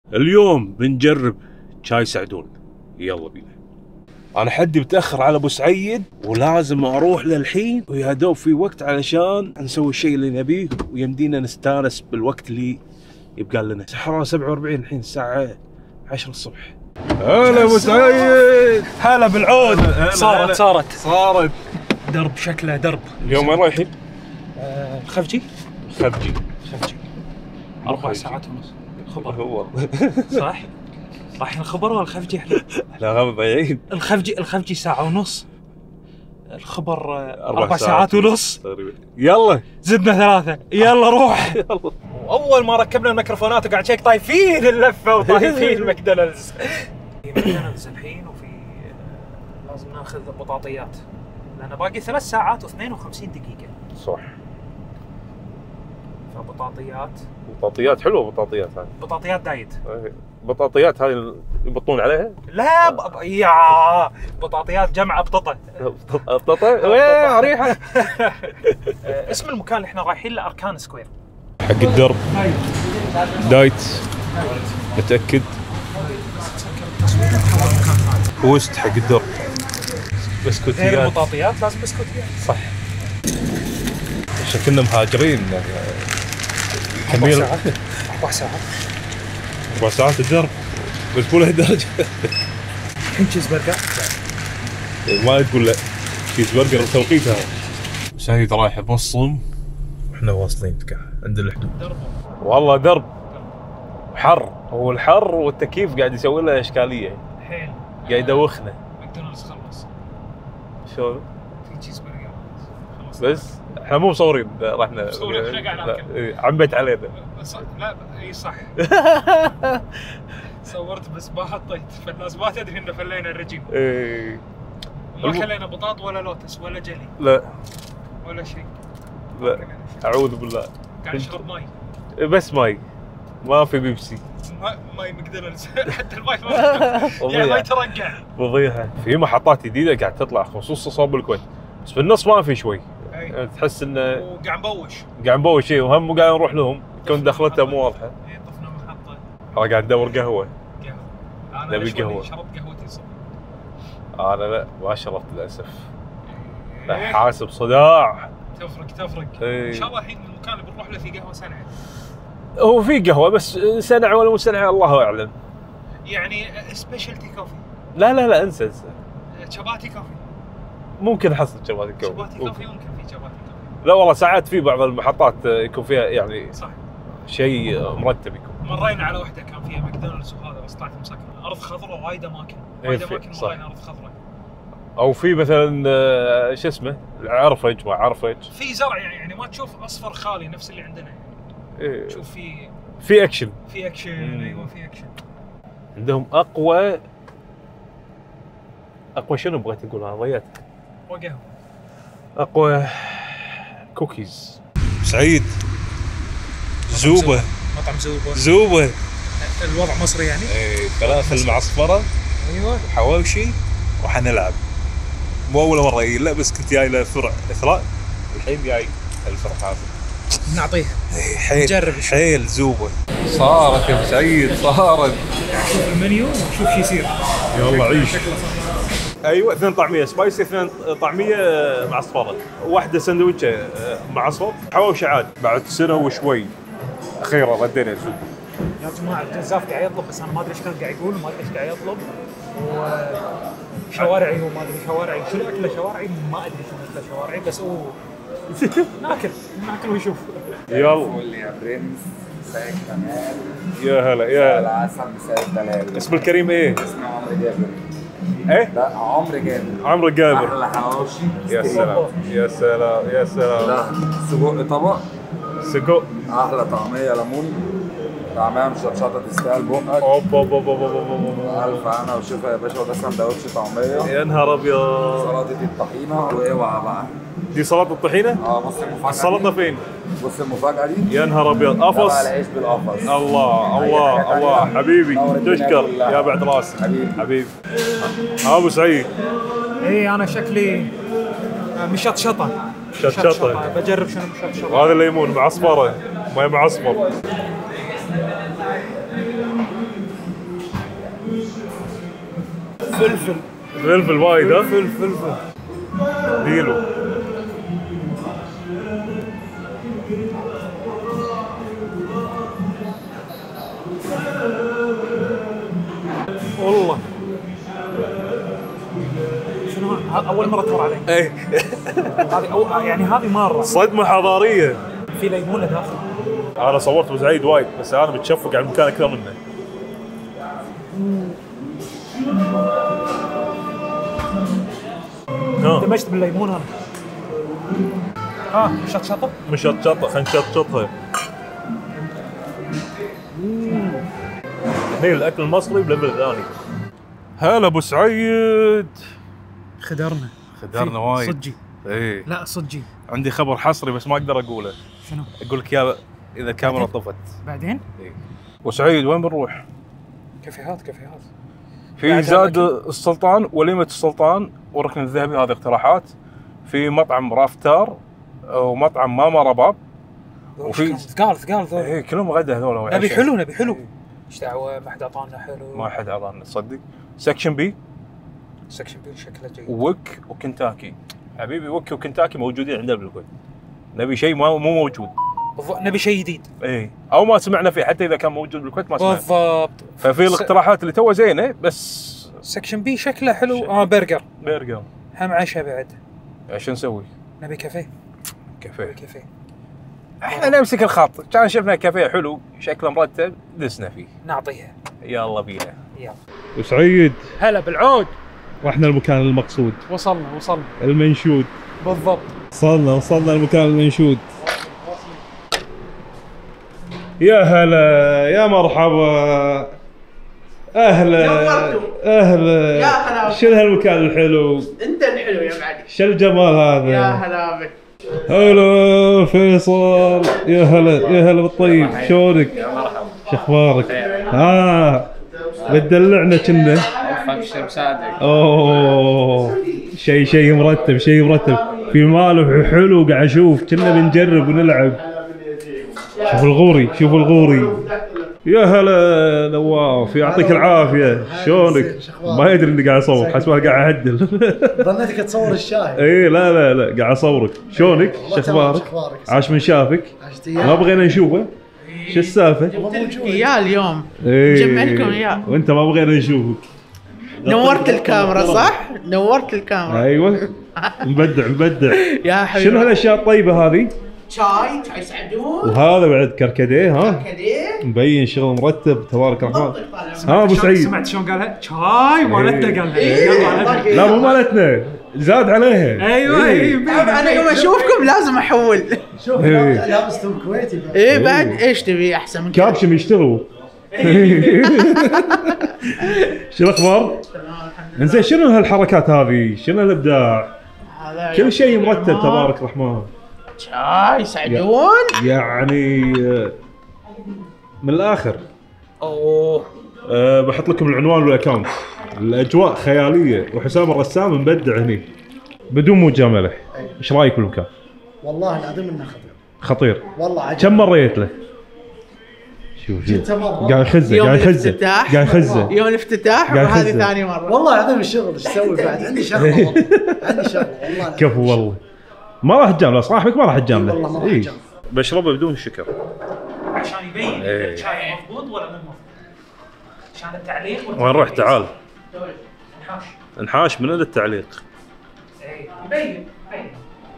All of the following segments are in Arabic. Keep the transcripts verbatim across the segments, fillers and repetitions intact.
اليوم بنجرب شاي سعدون. يلا بينا. انا حدي متاخر على ابو سعيد ولازم اروح للحين، ويا دوب في وقت علشان نسوي الشيء اللي نبيه ويمدينا نستانس بالوقت اللي يبقى لنا. حرام سبعة وأربعين الحين الساعه عشرة الصبح. هلا ابو سعيد. هلا بالعود. صارت صارت صارت درب، شكله درب. اليوم وين رايحين؟ آه الخفجي. خفجي خفجي أربع ساعات ونص. خبر هو صح؟ رايحين الخبر ولا الخفجي احنا؟ احنا غير ضايعين. الخفجي الخفجي ساعة ونص. الخبر أربع, أربع ساعات, ساعات ونص تقريبا. يلا زدنا ثلاثة. يلا روح. يلا. وأول ما ركبنا الميكروفونات وقاعد شيك طايفين اللفة وطايفين الماكدونالدز. في ماكدونالدز الحين، وفي لازم ناخذ بطاطيات لأن باقي ثلاث ساعات واثنين وخمسين دقيقة. صح. فبطاطيات بطاطيات حلوه. بطاطيات هذه بطاطيات دايت. بطاطيات هذه يبطون عليها؟ لا ب... يا بطاطيات جمعة بططة. بططة؟ وين ريحة؟ اسم المكان اللي احنا رايحين له أركان سكوير. حق الدرب دايت. متأكد؟ بوست حق الدرب. بسكوتيات. غير بطاطيات لازم بسكوتيات. صح. عشان كنا مهاجرين. أربع ساعات. أربع ساعات. أربع ساعات الدرب. بس مو لهالدرجة. الحين تشيز برجر. ما تقول لا. تشيز برجر بتوقيتها. سعيد رايح بوصم. احنا واصلين عند الحدود. درب. والله درب. حر. هو الحر والتكييف قاعد يسوي لنا اشكاليه. الحين قاعد يدوخنا. ماكدونالدز خلص. شلون؟ في تشيز برجر. خلص. بس احنا مو مصورين. رحنا مصورين. احنا قاعد ناكل. عمت علينا. لا اي صح. صورت بس ما حطيت، فالناس ما تدري ان فلينا الرجيم. ايه. ما خلينا بطاط ولا لوتس ولا جلي. لا. ولا شيء. لا. اعوذ بالله. قاعد اشرب ماي. بس ماي. ما في بيبسي. ماي ماكدونالدز. حتى الماي ما يعني ما يترقع. فضيحه. في محطات جديده قاعد تطلع خصوصا صوب الكويت، بس في النص ما في شوي. أي. تحس انه وقاعد نبوش. قاعد نبوش شيء وهم قاعد نروح لهم كون دخلتها مو واضحه. اي طفنا محطه. انا قاعد ادور قهوه. قهوه. انا نبي قهوه. شربت قهوتي الصبح. انا لا ما شربت للاسف. حاسب صداع. تفرق تفرق. ايه. ان شاء الله الحين المكان اللي بنروح له في قهوه سنعه. هو في قهوه بس سنعه ولا مو سنعه الله اعلم. يعني سبيشالتي كوفي. لا لا لا انسى انسى. شباتي كوفي. ممكن احصل شباتي كوفي. شباتي كوفي ممكن في شباتي كوفي. لا والله ساعات في بعض المحطات يكون فيها يعني صح. شيء مرتب يكون. مرينا على واحده كان فيها ماكدونالدز وهذا بس طلعت مسكره. ارض خضراء وايد اماكن. وايد اماكن مرينا ارض خضراء. او في مثلا شو اسمه عرفج ما عرفج. في زرع يعني ما تشوف اصفر خالي نفس اللي عندنا يعني. إيه. تشوف في في اكشن. في اكشن. ايوه في اكشن. عندهم اقوى اقوى شنو بغيت اقول انا ضيعت. وقهوه. اقوى كوكيز. سعيد. زوبه. مطعم زوبه. زوبه. الوضع مصري يعني؟ ايه فلافل معصفره. ايوه. حواوشي وحنلعب. مو اول مره يجي لا بس كنت جاي له فرع اثراء الحين جاي الفرع هذا. نعطيها. حيل نجرب حيل زوبه. صارت يا سعيد صارت. شوف المنيو وشوف شو يصير. يلا عيش. ايوه اثنين طعميه سبايسي، اثنين طعميه معصفره، واحده سندويشه معصفر، حواوشي عاد. بعد سنه وشوي اخيرا ردينا الزوبه. يا جماعه الجزاف قاعد يطلب بس انا ما ادري ايش كان قاعد يقول وما ادري ايش قاعد يطلب. وشوارعي هو ما ادري شوارعي شنو اكله شوارعي ما ادري شنو اكله شوارعي بس هو ناكل ناكل ونشوف. يلا. قول لي يا برنس. مساء الجمال. يا هلا يا هلا. العسل مساء الدلال. اسم الكريم ايه؟ اسمي عمرو جابر. ايه؟ لا عمرو جابر. عمرو جابر. احلى حواوشي. يا سلام يا سلام يا سلام. لا سجق طبق. سجق. احلى طعميه ليمون. طعميه مشطشطه تستاهل بقك. اوبا اوبا اوبا اوبا. الف انا وشوفها يا باشا وده سندوتش طعميه. يا نهار ابيض. سلطه الطحينه واوعى بقى. دي سلطه الطحينه؟ اه بص المفاجاه. السلطه فين؟ بص المفاجاه دي. يا نهار ابيض. قفص. العيش بالقفص. الله الله الله حبيبي تشكر يا بعد راسي حبيبي حبيبي. ابو سعيد. اي انا شكلي مشطشطه. مشطشطه. بجرب شنو مشطشطه. وهذا الليمون معصفره ماي معصفر. فلفل فلفل وايد ها؟ فلفل فلفل ديلو. والله شنو ه- اول مره تمر علي. اي هذه أو يعني هذه مره صدمة حضارية. في ليمونه داخل. انا صورت بسعيد وايد بس انا متشفق على المكان اكثر منه. ها دمجت بالليمون انا. ها شط شطه. مشطشطة خلينا نشطشطها. هني الاكل المصري بليفل ثاني. هلا ابو سعيد. خدرنا خدرنا في وايد. صجي. ايه لا صجي. عندي خبر حصري بس ما اقدر اقوله. شنو؟ اقول لك اياه اذا الكاميرا طفت. بعدين؟ ايه. ابو سعيد وين بنروح؟ كافيهات كافيهات. في بعد زاد هذاك. السلطان، وليمة السلطان والركن الذهبي، هذه اقتراحات. في مطعم رافتار ومطعم ماما رباب. وفي ثقال ثقال ذول. ايه كلهم غدا هذول. نبي حلو نبي حلو. ايش دعوه ما حد اعطانا حلو. ما حد اعطانا تصدق. سكشن بي سكشن بي شكله جيد. ووك وكنتاكي. حبيبي ووك وكنتاكي موجودين عندنا بالكويت. نبي شيء ما مو موجود. بالضبط نبي شيء جديد. ايه او ما سمعنا فيه، حتى اذا كان موجود بالكويت ما سمعنا. بالضبط. ففي الاقتراحات اللي توها زينه بس. سكشن بي شكله حلو. اه برجر. برجر. هم عشاء بعد. ايش نسوي؟ نبي كافيه. كافيه. كافيه. احنا نمسك الخط، كان شفنا كافيه حلو شكله مرتب دسنا فيه. نعطيها. يلا بينا. يلا. وسعيد هلا بالعود. رحنا المكان المقصود وصلنا وصلنا. المنشود. بالضبط. وصلنا وصلنا المكان المنشود. يا هلا يا مرحبا. اهلا نورتوا. اهلا. يا هلا. شنو هالمكان الحلو؟ انت الحلو يا معلم. شو الجمال هذا؟ يا هلا بك. هلا فيصل. يا هلا يا هلا بالطيب. شلونك؟ شو اخبارك؟ ها بتدلعنا كنا. ابشر بساعدك. اوه شيء شيء مرتب شيء مرتب. في مالح حلو قاعد اشوف كنا بنجرب ونلعب. شوف الغوري شوف الغوري. يا هلا نواف يعطيك العافيه. شلونك؟ ما يدري اني قاعد اصور حسبه قاعد اعدل. ظنيتك تصور الشاي. اي لا لا لا قاعد اصورك. شلونك؟ شو اخبارك؟ عاش من شافك. ما بغينا نشوفه. شو السالفه؟ يا اليوم ايه جمع لكم اياه. وانت ما بغينا نشوفك. نورت الكاميرا صح؟ نورت الكاميرا. ايوه مبدع مبدع. يا حبيبي. شنو هالاشياء الطيبه هذه؟ شاي شاي سعدون. وهذا بعد كركديه ها؟ كذا. مبين شغل مرتب تبارك الرحمن. طالع. ها ابو سعيد. سمعت شلون قالها؟ شاي مالتنا قالها. إيه. يلا لا مو مالتنا زاد عليها. ايوه إيه. اي طيب انا يوم اشوفكم لازم احول. شوف إيه. لابستهم كويتي. ايه بعد ايش تبي احسن من كذا؟ كابشم يشتغلوا. شو الاخبار؟ انزين شنو هالحركات هذه؟ شنو الابداع؟ هذا كل شيء مرتب تبارك الرحمن. شاي سعدون. يعني آه، من الاخر اوه أه بحط لكم العنوان والاكونت. الاجواء خياليه وحسام الرسام مبدع هني بدون مجامله. ايش رايك بالمكان؟ والله العظيم انه خطير. خطير. والله عجب. كم مريت له؟ شوف شوف جيت مرة. قاعد يخزه يوم قاعد يخزه الافتتاح. قاعد يخزه. يوم الافتتاح قاعد وهذه يخزن. ثاني مره. والله العظيم الشغل ايش تسوي بعد؟ عندي شغله والله. عندي شغله والله العظيم. كفو والله ما راح تجامله صاحبك ما راح تجامله. والله ما راح إيه. أجامله. بشربه بدون شكر. عشان يبين إيه. الشاي مضبوط ولا مو مضبوط. عشان التعليق ولا وين رحت؟ تعال نحاش. انحاش من التعليق. اي يبين يبين.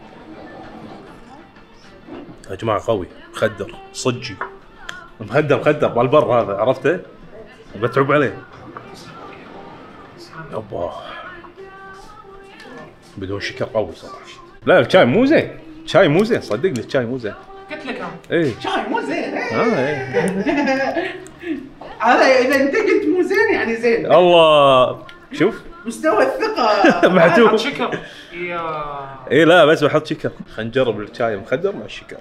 يا جماعه قوي مخدر صجي مخدر مخدر مال البر هذا عرفته؟ بتعب عليه. يابا بدون شكر قوي صراحه. لا الشاي مو زين شاي مو زين صدقني الشاي مو زين. قلت لك انا. ايه شاي مو زين. اه ايه هذا اذا انت قلت مو زين يعني زين. الله شوف مستوى الثقة محتوم. حط شكر. يا ايه لا بس بحط شكر. خلينا نجرب الشاي المخدر مع الشكر.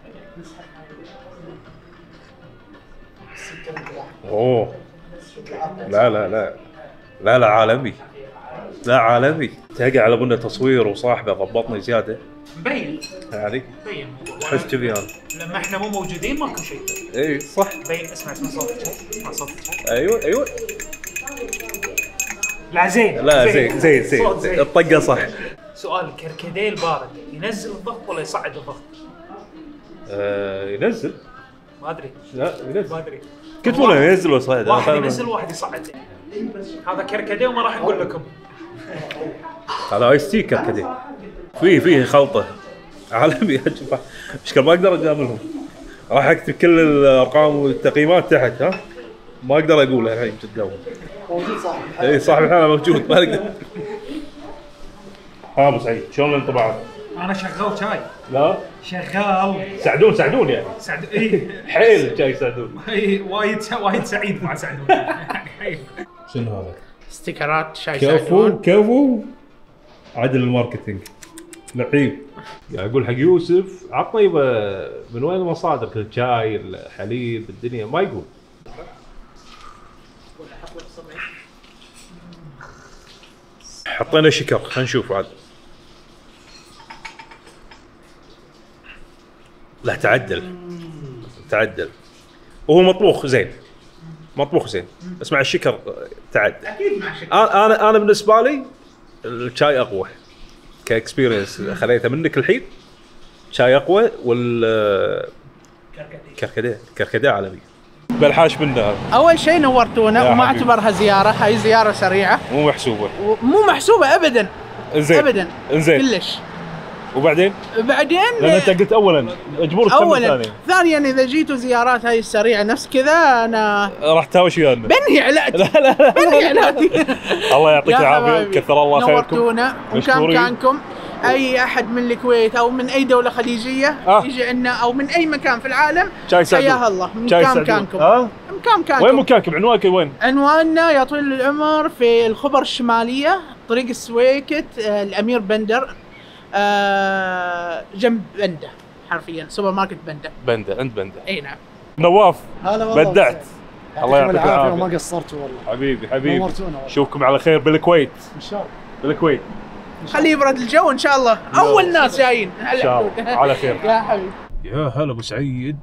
اوه لا لا لا لا لا عالمي لا عالمي. تلقى على بنا تصوير وصاحبه ضبطني زياده مبين يعني مبين. احس كذي انا. لما احنا مو موجودين ماكو شيء. اي صح مبين. اسمع اسمع صوت الشاي. اسمع صوت الشاي. ايوه ايوه لا زين لا زين زين زين صوت زين. الطقه صح. سؤال، الكركديه البارد ينزل الضغط ولا يصعد الضغط؟ آه ينزل. ما ادري لا ينزل. ما ادري كنت ولا ينزل ولا صعد؟ واحد ينزل وواحد يصعد. هذا كركديه وما راح اقول لكم. هذا ايس تي كركديه. فيه فيه خلطه عالمي يا جماعه. مشكلة ما اقدر اجاملهم. راح اكتب كل الارقام والتقييمات تحت ها. ما اقدر اقولها الحين قدامهم. موجود صاحب اي صاحب الحاله موجود ما اقدر. ها ابو سعيد شلون الانطباعات؟ انا شغال شاي. لا شغال. سعدون سعدون يعني. سعد اي حيل شاي سعدون. اي وايد وايد سعيد مع سعدون. حيل. شنو هذا؟ ستيكرات شاي كفو سعدون. كفو عدل الماركتينج لعيب. يعني اقول حق يوسف عطيبه من وين مصادرك الشاي الحليب الدنيا ما يقول. حطينا شكر خلينا نشوف عاد. لا تعدل تعدل وهو مطبوخ زين مطبوخ زين بس مع الشكر تعدل. اكيد مع شكل. انا انا انا بالنسبه لي الشاي اقوى كاكسبيرينس خليته منك الحين. شاي اقوى وال كركديه كركديه عالمي. بالحاش منه هذا اول شيء نورتونا يا وما حبيبي. اعتبرها زياره، هاي زياره سريعه مو محسوبه. ومو محسوبه ابدا انزين ابدا انزين كلش. وبعدين بعدين لان انت قلت اولا اجبر تكمل اولا ثانيا ثانيا اذا جيتوا زيارات هاي السريعه نفس كذا انا راح تهاوش ويانا. بنهي علاجي. لا لا لا بنهي علاجي. الله يعطيك يا العافيه حبايبي، كثر الله خيركم. نورتونا وكان مشكورين. كانكم اي احد من الكويت او من اي دوله خليجيه آه. يجي عندنا او من اي مكان في العالم شاي سعدون. حياه الله من شاي كام سعدون. كانكم. ها مكان كانكم. وين مكانكم عنوانك وين؟ عنواننا يا طويل العمر في الخبر الشماليه طريق السويكت آه، الامير بندر آه، جنب بنده حرفيا سوبر ماركت بنده. بنده عند بنده. اي نعم. نواف هلا والله بدعت. الله يعطيك العافيه وما قصرتوا والله. حبيبي حبيبي. نورتونا والله. نشوفكم على خير بالكويت. ان شاء الله. بالكويت خليه يبرد الجو ان شاء الله. اول ناس جايين ان شاء الله على خير. يا حبيبي. يا هلا ابو سعيد.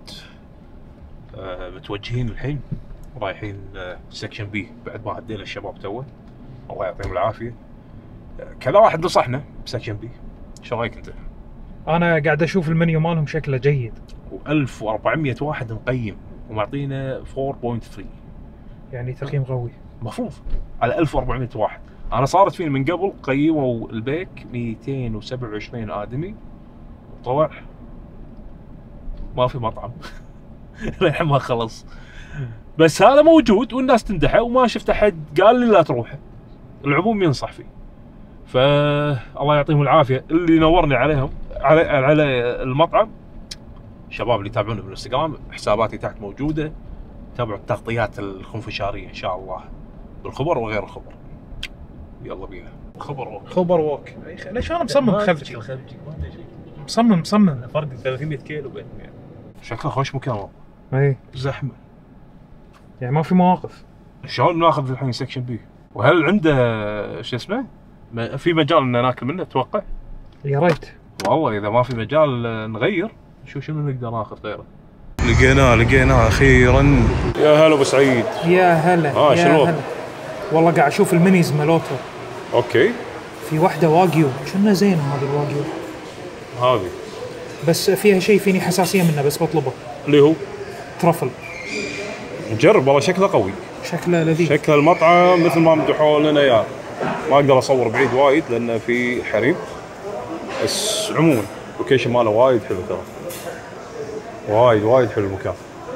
آه متوجهين الحين رايحين آه سكشن بي بعد ما عدينا الشباب توه الله يعطيهم العافيه. آه كذا واحد نصحنا بسكشن بي. ايش رايك انت؟ انا قاعد اشوف المنيو مالهم شكله جيد. و1400 واحد مقيم ومعطينا أربعة فاصلة ثلاثة يعني تقييم قوي. مفروض على ألف وأربعمية واحد. انا صارت فيني من قبل قيموا البيك مئتين وسبعة وعشرين ادمي طلع ما في مطعم للحين ما خلص. بس هذا موجود والناس تمدحه وما شفت احد قال لي لا تروحه. العموم ينصح فيه. فالله يعطيهم العافيه اللي نورني عليهم على على المطعم. شباب اللي يتابعونا بالانستغرام حساباتي تحت موجوده. تابعوا التغطيات الخنفشاريه ان شاء الله بالخبر وغير الخبر. يلا بينا خبر ووك. خبر ووك. ليش انا مصمم خفجي؟ مصمم مصمم. فرق ثلاثمية كيلو بينهم يعني. شكله خوش مكان والله. اي زحمه. يعني ما في مواقف. شلون ناخذ الحين سكشن بي؟ وهل عنده شو اسمه؟ ما- في مجال ان ناكل منه اتوقع؟ يا ريت. والله اذا ما في مجال نغير نشوف شنو نقدر ناخذ غيره. لقيناه لقيناه اخيرا. يا هلا ابو سعيد. يا هلا آه، يا شنو؟ هلا. والله قاعد اشوف المينيز مالوتو. اوكي في واحده واجيو كنا زين هذه الواجيو هذه بس فيها شيء فيني حساسيه منه بس بطلبه. اللي هو ترفل. نجرب والله شكله قوي. شكله لذيذ. شكل المطعم مثل ما مدحوا لنا اياه. ما اقدر اصور بعيد وايد لانه في حريم. بس عموما اللوكيشن ماله وايد حلو ترى. وايد وايد حلو المكان.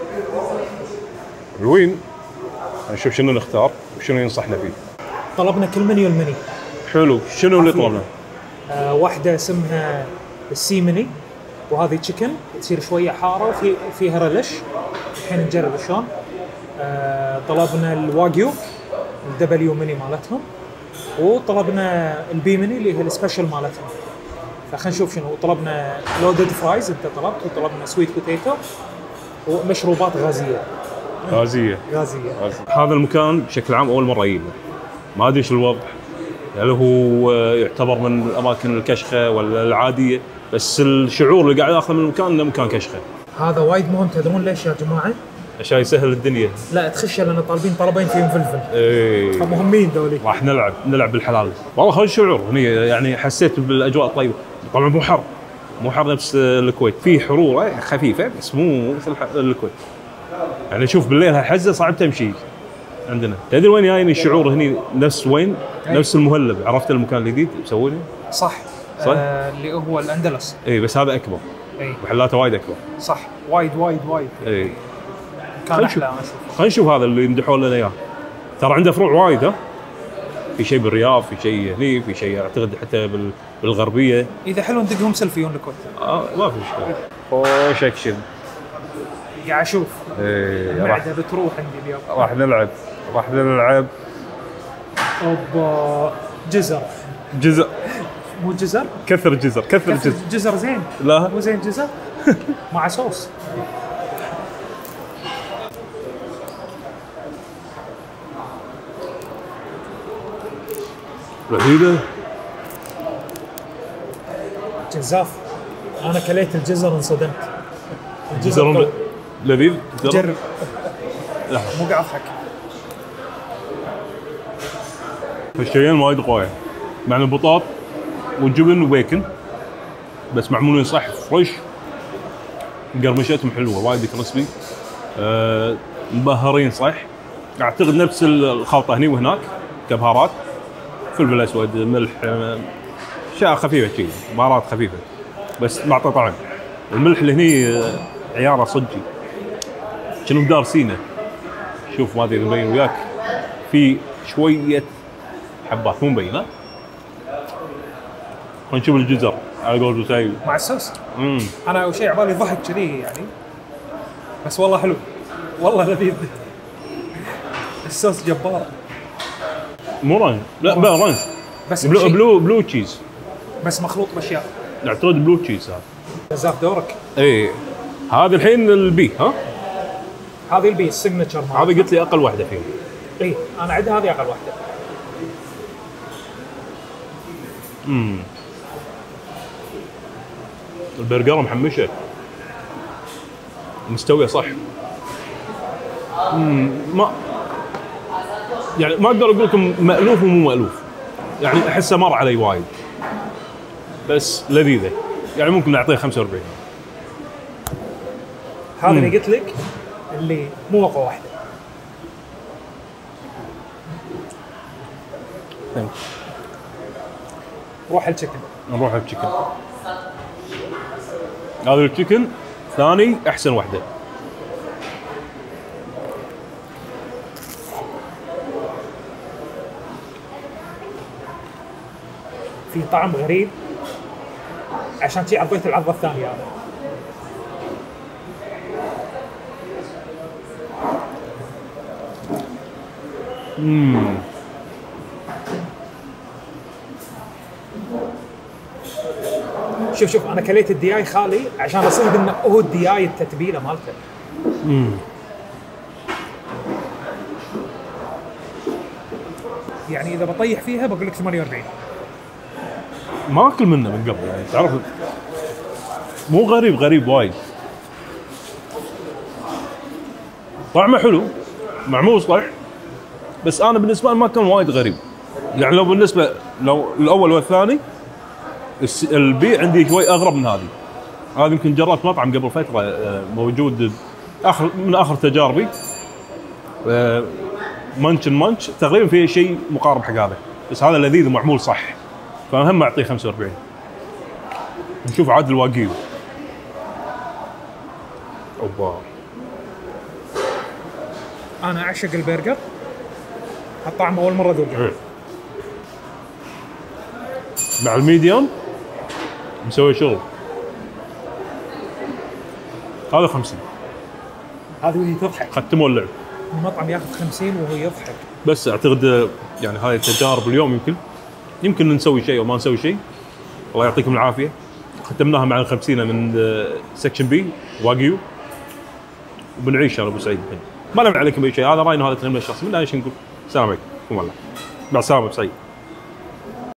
حلوين. نشوف شنو نختار وشنو ينصحنا فيه. طلبنا كل منيو المني. حلو شنو اللي طلبنا؟ آه واحده اسمها السي مني وهذه تشيكن تصير شويه حاره وفي فيها رلش. الحين نجرب شلون. آه طلبنا الواجيو الدبليو مني مالتهم وطلبنا البي مني اللي هي السبيشل مالتهم. فخلينا نشوف شنو طلبنا. لودد فرايز انت طلبت وطلبنا سويت بوتيتو ومشروبات غازيه. غازيه. غازيه. هذا المكان بشكل عام اول مره يجينا. ما ادري شو الوضع. هل هو يعتبر من الاماكن الكشخه ولا العاديه؟ بس الشعور اللي قاعد اخذه من المكان انه مكان كشخه. هذا وايد مهم. تدرون ليش يا جماعه؟ عشان يسهل الدنيا. لا تخش لان طالبين طلبين فيهم فلفل. ايه مهمين ذولي. راح نلعب نلعب بالحلال. والله خوش شعور هني يعني حسيت بالاجواء الطيبه. طبعا مو حر مو حر نفس الكويت، في حروره خفيفه بس مو مثل الكويت. يعني شوف بالليل هالحزه صعب تمشي عندنا. تدري وين جايني الشعور هني نفس وين؟ نفس المهلب. عرفت المكان الجديد مسوينه؟ صح صح؟ آه اللي هو الاندلس. اي بس هذا اكبر. اي محلاته وايد اكبر. صح وايد وايد وايد. اي كان احلى. خلينا نشوف هذا اللي يمدحون لنا اياه. ترى عنده فروع وايد. ها في شيء بالرياض، في شيء هني، في شيء اعتقد حتى بالغربيه. اذا حلو ندقهم سيلفي الكويت. اه ما في مشكله. خوش اكشن. قاعد اشوف. ايه راح المعده بتروح عندي اليوم. راح نلعب راح نلعب. اوبا جزر. جزر مو جزر؟ كثر جزر كثر جزر. جزر زين. لا مو زين جزر مع صوص. لذيذة. جزاف. انا كليت الجزر انصدمت. الجزر لذيذ. جرب. لا مو قاعد اضحك. الشيئين وايد قوية مع البطاط والجبن وبيكن بس معمولين صح فريش. قرمشتهم حلوة وايد كريسبي. أه مبهرين صح. اعتقد نفس الخلطة هني وهناك كبهارات. فلفل اسود ملح اشياء خفيفة شيء بهارات خفيفة بس معطى طعم. الملح اللي هني عياره صجي شنو دارسينه. شوف ما ادري اذا مبين وياك في شويه حبات مو مبينه. ونشوف الجزر على قول بسعيد مع الصوص. امم انا اول شيء عبالي ضحك كذي يعني بس والله حلو والله لذيذ. الصوص جبار. مو رنج لا بقى رنج بس بلو بشي. بلو بلو تشيز بس مخلوط باشياء. اعتقد بلو تشيز هذا. جزاف دورك. اي هذا الحين البي ها هذه البي السيجنتشر مالها. هذا قلت لي اقل واحده فيهم. اي انا عندي هذه اقل واحده. امم البرجر محمشه مستويه صح. امم ما يعني ما اقدر اقول لكم مألوف ومو مألوف يعني احسه مر علي وايد بس لذيذه يعني ممكن نعطيه خمسة وأربعين. هذا اللي قلت لك اللي مو اقوى واحده. روح التشيكن. نروح التشيكن. هذا التشيكن ثاني احسن واحده. في طعم غريب عشان شي عطيت العضه الثانيه هذا. امم شوف شوف انا كليت الدياي خالي عشان اصيد انه هو الدياي التتبيله مالته. امم يعني اذا بطيح فيها بقول لك ثمانية وأربعين. ما اكل منه من قبل يعني تعرف مو غريب غريب وايد. طعمه حلو معمول صح بس انا بالنسبه لي ما كان وايد غريب. يعني لو بالنسبه لو الاول والثاني البي عندي شوي اغرب من هذه. هذه يمكن جربت مطعم قبل فتره موجود اخر من اخر تجاربي مانش مانش تقريبا في شيء مقارب حق هذا بس هذا لذيذ ومعمول صح فهم اعطيه خمسة وأربعين. نشوف عاد الواقيو. اوبا انا اعشق البرجر. هالطعم اول مره ذوقه. مع الميديوم مسوي شغل. هذا خمسين. هذا اللي تضحك. ختموا اللعب. المطعم ياخذ خمسين وهو يضحك. بس اعتقد يعني هاي التجارب اليوم يمكن يمكن نسوي شيء او ما نسوي شيء. الله يعطيكم العافيه. ختمناها مع الخمسين من سكشن بي واقيو وبنعيش انا ابو سعيد الحين. ما نمنع عليكم اي شيء هذا راينا هذا تنميه الشخصي من ايش نقول. السلام عليكم والله مع السلامه ابو سعيد.